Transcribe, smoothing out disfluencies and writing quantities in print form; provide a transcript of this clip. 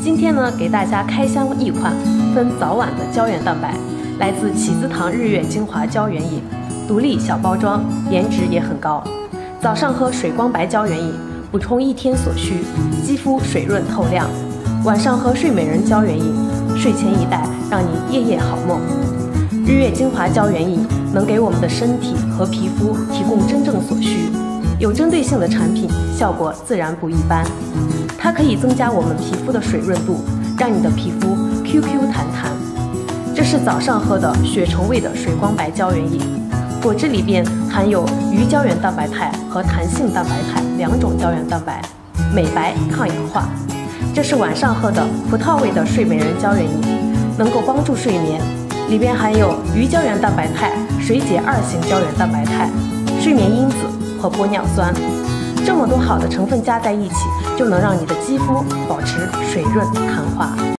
今天呢，给大家开箱一款分早晚的胶原蛋白，来自起司堂日月精华胶原饮，独立小包装，颜值也很高。早上喝水光白胶原饮，补充一天所需，肌肤水润透亮；晚上喝睡美人胶原饮，睡前一袋，让你夜夜好梦。日月精华胶原饮能给我们的身体和皮肤提供真正所需，有针对性的产品，效果自然不一般。它可以增加我们皮肤的水润度，让你的皮肤 QQ 弹弹。这是早上喝的雪橙味的水光白胶原饮，果汁里边含有鱼胶原蛋白肽和弹性蛋白肽2种胶原蛋白，美白抗氧化。这是晚上喝的葡萄味的睡美人胶原饮，能够帮助睡眠，里边含有鱼胶原蛋白肽、水解2型胶原蛋白肽、睡眠因子和玻尿酸。这么多好的成分加在一起，就能让你的肌肤保持水润弹滑。